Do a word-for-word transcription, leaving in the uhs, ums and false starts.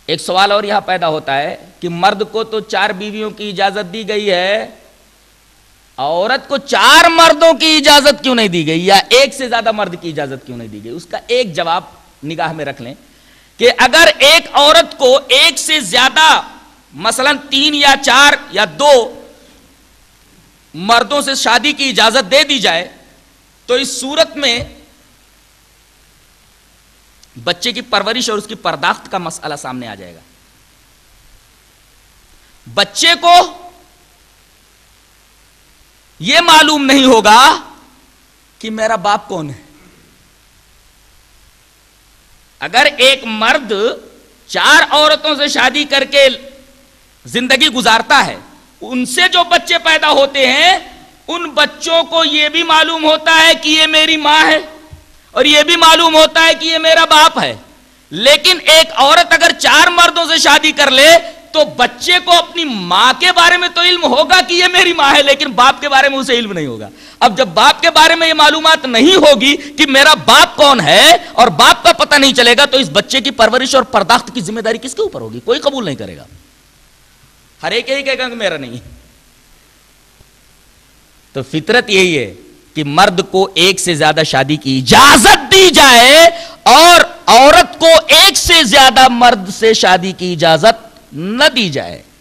ایک سوال اور یہاں پیدا ہوتا ہے کہ مرد کو تو چار بیویوں کی اجازت دی گئی ہے، عورت کو چار مردوں کی اجازت کیوں نہیں دی گئی، یا ایک سے زیادہ مرد کی اجازت کیوں نہیں دی گئی؟ اس کا ایک جواب نگاہ میں رکھ لیں کہ اگر ایک عورت کو ایک سے زیادہ مثلا تین یا چار یا دو مردوں سے شادی کی اجازت دے دی جائے تو اس صورت میں بچے کی پرورش اور اس کی پرداخت کا مسئلہ سامنے آ جائے گا۔ بچے کو یہ معلوم نہیں ہوگا کہ میرا باپ کون ہے۔ اگر ایک مرد چار عورتوں سے شادی کر کے زندگی گزارتا ہے، ان سے جو بچے پیدا ہوتے ہیں ان بچوں کو یہ بھی معلوم ہوتا ہے کہ یہ میری ماں ہے اور یہ بھی معلوم ہوتا ہے کہ یہ میرا باپ ہے۔ لیکن ایک عورت اگر چار مردوں سے شادی کر لے تو بچے کو اپنی ماں کے بارے میں تو علم ہوگا کہ یہ میری ماں ہے، لیکن باپ کے بارے میں اسے علم نہیں ہوگا۔ اب جب باپ کے بارے میں یہ معلومات نہیں ہوگی کہ میرا باپ کون ہے اور باپ کا پتہ نہیں چلے گا تو اس بچے کی پرورش اور پرداخت کی ذمہ داری کس کے اوپر ہوگی؟ کوئی قبول نہیں کرے گا، ہر ایک یہی کہے گا کہ میرا نہیں ہے۔ تو فطرت یہی ہے کہ مرد کو ایک سے زیادہ شادی کی اجازت دی جائے اور عورت کو ایک سے زیادہ مرد سے شادی کی اجازت نہ دی جائے۔